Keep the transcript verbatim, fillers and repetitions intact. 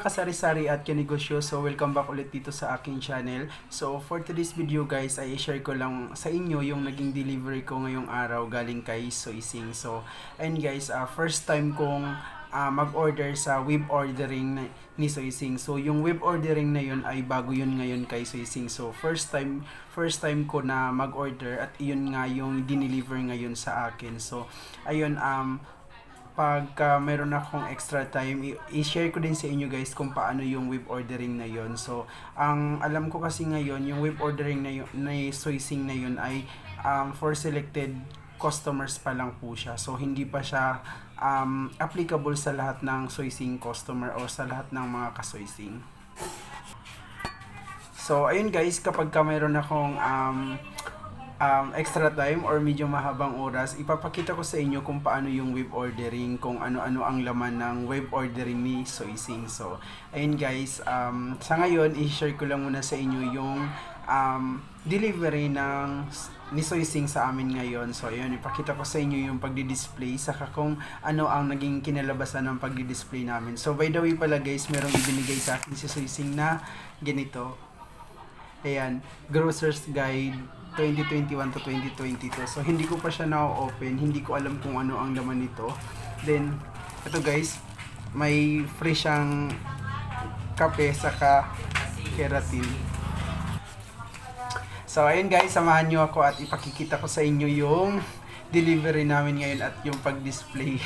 kasari-sari at kanegosyo, so welcome back ulit dito sa aking channel. So for today's video guys, ay share ko lang sa inyo yung naging delivery ko ngayong araw galing kay Soising. So ayun guys, uh, first time kong uh, mag-order sa web ordering na, ni Soising. So yung web ordering na yun ay bago yun ngayon kay Soising. So first time first time ko na mag-order at yun nga yung dineliver ngayon sa akin. So ayun, um pagka uh, meron akong extra time, i-share ko din sa inyo guys kung paano yung web ordering na yon. So ang alam ko kasi ngayon, yung web ordering na yun, na Soising na yun ay um, for selected customers pa lang po siya. So hindi pa siya um, applicable sa lahat ng Soising customer o sa lahat ng mga ka-Soising. So ayun guys, kapag ka meron akong um, Um, extra time or medyo mahabang oras, ipapakita ko sa inyo kung paano yung web ordering, kung ano-ano ang laman ng web ordering ni Soising. So, ayun guys, um, sa ngayon, i-share ko lang muna sa inyo yung um, delivery ng ni Soising sa amin ngayon. So, ayun, ipakita ko sa inyo yung pagdi-display, saka kung ano ang naging kinalabasan ng pagdi-display namin. So, by the way pala guys, merong ibinigay sa akin si Soising na ganito. Ayan, Grocer's Guide twenty twenty-one to twenty twenty-two. So hindi ko pa siya na-open, hindi ko alam kung ano ang laman nito. Then ito guys, may free siyang kape saka keratin. So ayun guys, samahan nyo ako at ipakikita ko sa inyo yung delivery namin ngayon at yung pag-display.